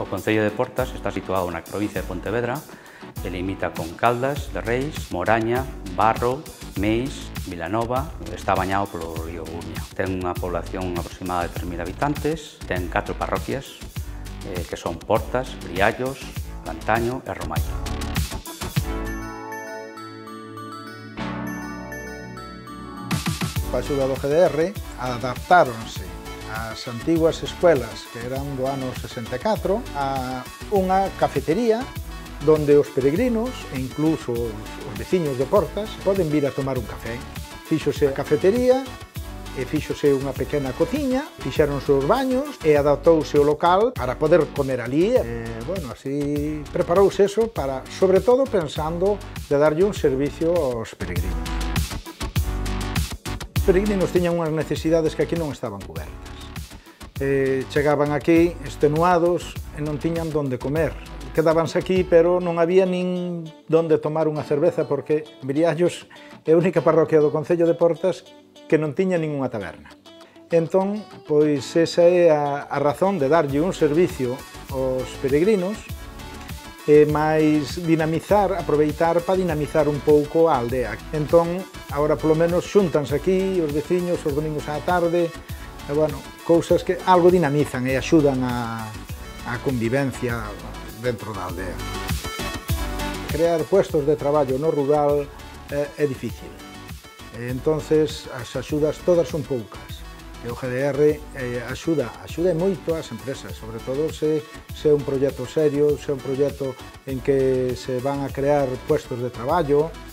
concello de Portas está situado na provincia de Pontevedra e limita con Caldas de Reis, Moraña, Barro, Meis, Vilanova, está bañado polo río Uña. Ten unha población aproximada de 3.000 habitantes, ten 4 parroquias, que son Portas, Briallos, Lantaño e Romai. A axuda do GDR adaptáronse as antiguas escuelas que eran do ano 64 a unha cafetería donde os peregrinos e incluso os veciños de Portas poden vir a tomar un café. Fíxose a cafetería e fíxose unha pequena cociña, fixéronse os baños e adaptouse o local para poder comer ali. Bueno, así preparouse eso para, sobre todo, pensando de darlle un servicio aos peregrinos. Os peregrinos tiñan unhas necesidades que aquí non estaban cubertas. Chegaban aquí extenuados e non tiñan donde comer. Quedábanse aquí, pero non había nin donde tomar unha cerveza porque Briallos é a única parroquia do concello de Portas que non tiña ningunha taberna. Entón, pois esa é a razón de darlle un servicio aos peregrinos e máis dinamizar, aproveitar para dinamizar un pouco a aldea. Entón, agora polo menos xúntanse aquí os veciños os domingos á tarde, e, bueno, cousas que algo dinamizan e axudan a convivencia dentro da aldea. Crear puestos de traballo no rural é difícil. Entonces, as axudas todas son poucas. E o GDR axuda moito ás empresas, sobre todo se é un proxecto serio, se é un proxecto en que se van a crear puestos de traballo.